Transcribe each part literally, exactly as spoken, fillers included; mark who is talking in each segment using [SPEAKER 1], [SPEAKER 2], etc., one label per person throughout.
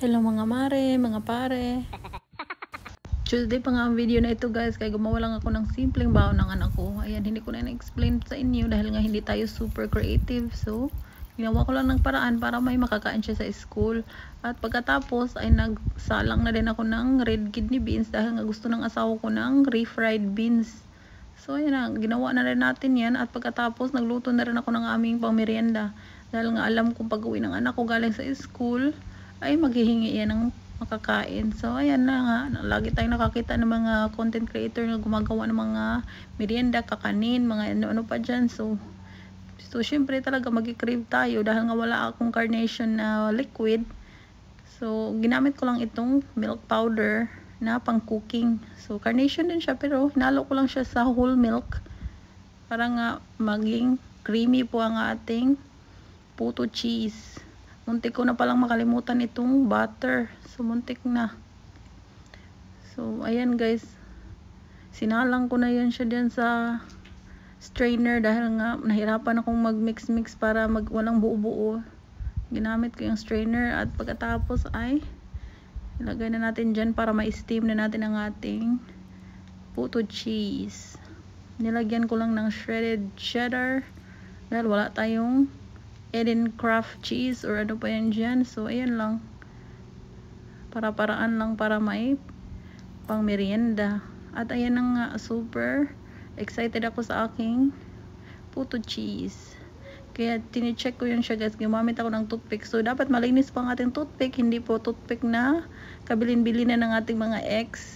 [SPEAKER 1] Hello mga mare, mga pare. Tuesday pa nga ang video na ito guys, kaya gumawa lang ako ng simpleng baon ng anak ko. Ayan, hindi ko na na-explain sa inyo dahil nga hindi tayo super creative. So, ginawa ko lang ng paraan para may makakain siya sa school. At pagkatapos ay nagsalang na din ako ng red kidney beans dahil nga gusto ng asawa ko ng refried beans. So, ayan na, ginawa na rin natin yan. At pagkatapos, nagluto na rin ako ng aming pangmerienda. Dahil nga alam kong pag-uwi ng anak ko galing sa school, ay maghihingi yan ng makakain. So ayan na nga, lagi tayong nakakita ng mga content creator na gumagawa ng mga merienda, kakanin, mga ano-ano pa dyan. So so syempre talaga mag-crave tayo dahil nga wala akong carnation na liquid. So ginamit ko lang itong milk powder na pang cooking. So carnation din siya pero hinalo ko lang siya sa whole milk para nga maging creamy po ang ating puto cheese. Muntik ko na palang makalimutan itong butter. So, muntik na. So, ayan guys. Sinalang ko na yan siya dyan sa strainer dahil nga nahirapan akong mag-mix-mix para mag walang buo-buo. Ginamit ko yung strainer at pagkatapos ay ilagay na natin dyan para ma-steam na natin ang ating puto cheese. Nilagyan ko lang ng shredded cheddar dahil wala tayong Eden Craft cheese or ano pa yan dyan. So ayan lang, para paraan lang para may pang merienda. At ayan na nga, super excited ako sa aking puto cheese. Kaya tinicheck ko yun siya guys, gumamit ako ng toothpick. So dapat malinis pa ang ating toothpick, hindi po toothpick na kabilin-bilin na ng ating mga ex.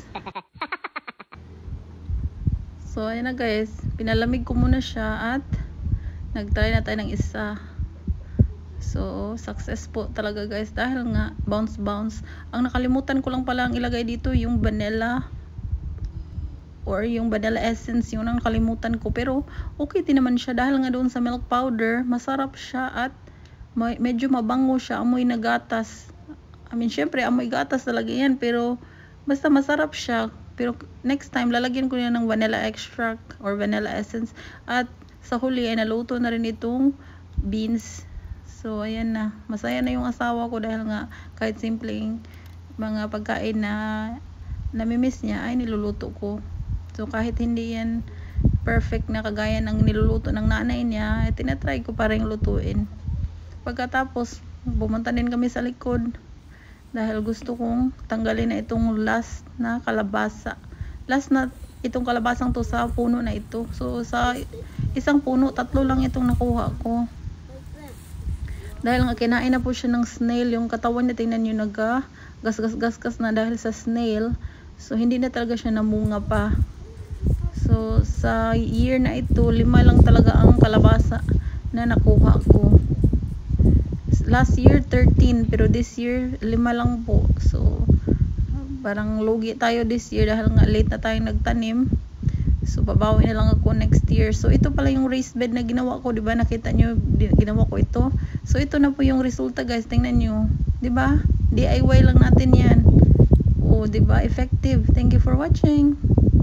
[SPEAKER 1] So ayan na guys, pinalamig ko muna siya at nagtry na tayo ng isa. So, successful talaga guys dahil nga bounce bounce. Ang nakalimutan ko lang pala ang ilagay dito yung vanilla or yung vanilla essence, yung ang nakalimutan ko. Pero okay din naman siya dahil nga doon sa milk powder, masarap siya at may, medyo mabango siya, amoy na gatas. I mean, syempre amoy gatas talaga yan pero basta masarap siya. Pero next time lalagyan ko yan ng vanilla extract or vanilla essence. At sa huli ay naluto na rin itong beans. So ayan na, masaya na yung asawa ko dahil nga kahit simpleng mga pagkain na namimiss niya ay niluluto ko. So kahit hindi yan perfect na kagaya ng niluluto ng nanay niya, ay tinatry ko pa rin lutuin. Pagkatapos bumunta din kami sa likod dahil gusto kong tanggalin na itong last na kalabasa. Last na itong kalabasang to sa puno na ito. So sa isang puno, tatlo lang itong nakuha ko. Dahil nga kinain na po siya ng snail, yung katawan niya tingnan nyo naga gas-gas-gas-gas na dahil sa snail. So hindi na talaga siya namunga pa. So sa year na ito, lima lang talaga ang kalabasa na nakuha ko. Last year thirteen, pero this year lima lang po. So parang lugi tayo this year dahil nga late na tayong nagtanim. So babawi na lang ako next year. So ito pala yung raised bed na ginawa ko, 'di ba? Nakita nyo, ginawa ko ito. So ito na po yung resulta guys. Tingnan nyo, 'di ba? D I Y lang natin 'yan. Oh, 'di ba? Effective. Thank you for watching.